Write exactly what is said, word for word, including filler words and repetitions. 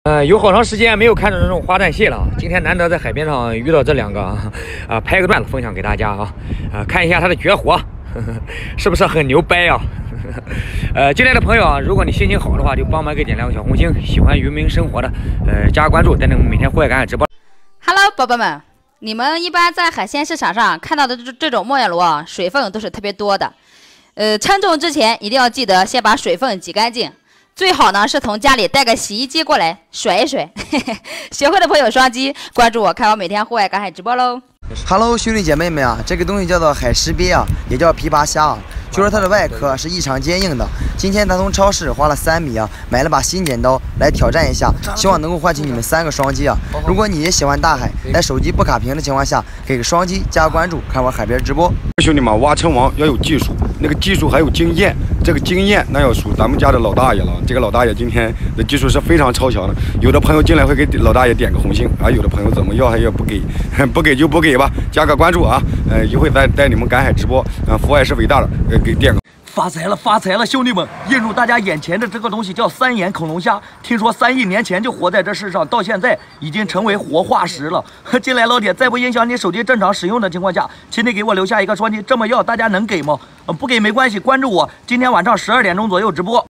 呃，有好长时间没有看到这种花旦蟹了，今天难得在海边上遇到这两个啊，啊，拍个段子分享给大家啊，啊，看一下它的绝活，呵呵是不是很牛掰啊？呵呵呃，进来的朋友啊，如果你心情好的话，就帮忙给点亮个小红心。喜欢渔民生活的，呃，加个关注，等等每天户外赶海直播。 Hello， 宝宝们，你们一般在海鲜市场上看到的这这种莫叶螺啊，水分都是特别多的。呃，称重之前一定要记得先把水分挤干净。 最好呢是从家里带个洗衣机过来甩一甩，嘿嘿，学会的朋友双击关注我，看我每天户外赶海直播喽。 Hello， 兄弟姐妹们啊，这个东西叫做海狮鳖啊，也叫琵琶虾啊，据说它的外壳是异常坚硬的。今天咱从超市花了三米啊，买了把新剪刀来挑战一下，希望能够唤起你们三个双击啊。如果你也喜欢大海，在手机不卡屏的情况下，给个双击加关注，看我海边直播。 兄弟们，挖成王要有技术，那个技术还有经验。 这个经验那要数咱们家的老大爷了。这个老大爷今天的技术是非常超强的。有的朋友进来会给老大爷点个红心，啊，有的朋友怎么要还也不给，不给就不给吧，加个关注啊。呃，一会再带你们赶海直播。啊，父爱是伟大的，呃，给点个。 发财了，发财了，兄弟们！映入大家眼前的这个东西叫三眼恐龙虾，听说三亿年前就活在这世上，到现在已经成为活化石了。进来老铁，在不影响你手机正常使用的情况下，请你给我留下一个双击，这么要大家能给吗？呃，不给没关系，关注我，今天晚上十二点钟左右直播。